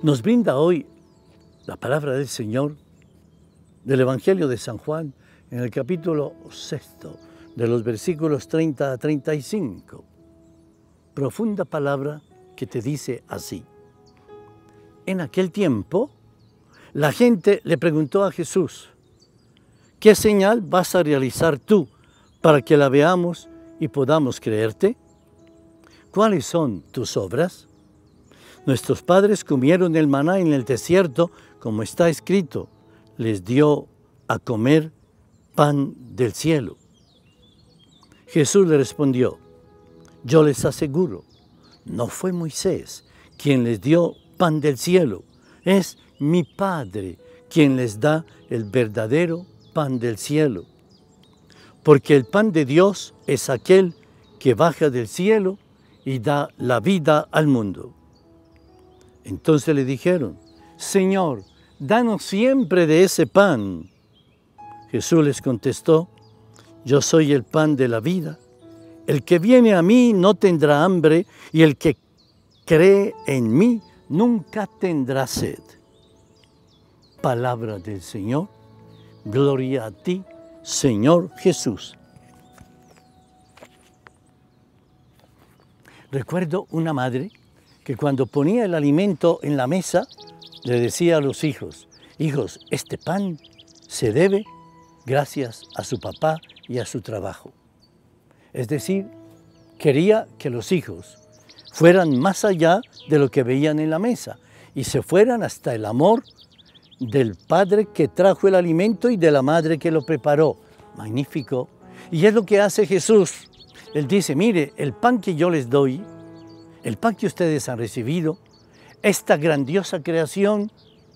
Nos brinda hoy la palabra del Señor del Evangelio de San Juan en el capítulo 6, de los versículos 30 a 35. Profunda palabra que te dice así. En aquel tiempo, la gente le preguntó a Jesús, ¿qué señal vas a realizar tú para que la veamos y podamos creerte? ¿Cuáles son tus obras? Nuestros padres comieron el maná en el desierto, como está escrito, les dio a comer pan del cielo. Jesús le respondió, yo les aseguro, no fue Moisés quien les dio pan del cielo, es mi Padre quien les da el verdadero pan del cielo. Porque el pan de Dios es aquel que baja del cielo y da la vida al mundo. Entonces le dijeron, Señor, danos siempre de ese pan. Jesús les contestó, yo soy el pan de la vida. El que viene a mí no tendrá hambre y el que cree en mí nunca tendrá sed. Palabra del Señor, gloria a ti, Señor Jesús. Recuerdo una madre que cuando ponía el alimento en la mesa, le decía a los hijos, hijos, este pan se debe gracias a su papá y a su trabajo. Es decir, quería que los hijos fueran más allá de lo que veían en la mesa y se fueran hasta el amor del padre que trajo el alimento y de la madre que lo preparó. Magnífico. Y es lo que hace Jesús. Él dice, mire, el pan que yo les doy, el pan que ustedes han recibido, esta grandiosa creación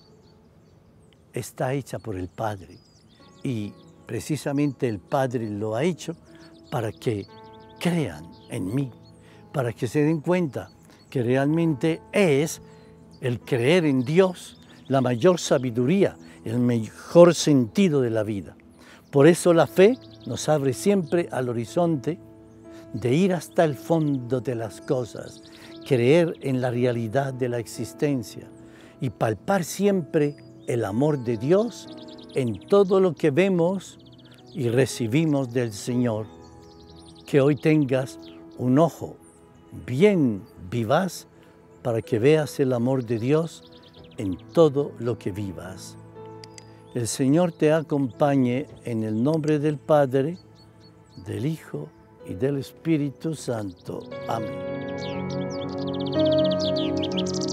está hecha por el Padre. Y precisamente el Padre lo ha hecho para que crean en mí, para que se den cuenta que realmente es el creer en Dios la mayor sabiduría, el mejor sentido de la vida. Por eso la fe nos abre siempre al horizonte de ir hasta el fondo de las cosas, creer en la realidad de la existencia y palpar siempre el amor de Dios en todo lo que vemos y recibimos del Señor. Que hoy tengas un ojo bien vivaz para que veas el amor de Dios en todo lo que vivas. El Señor te acompañe en el nombre del Padre, del Hijo y del Espíritu Santo. Amén.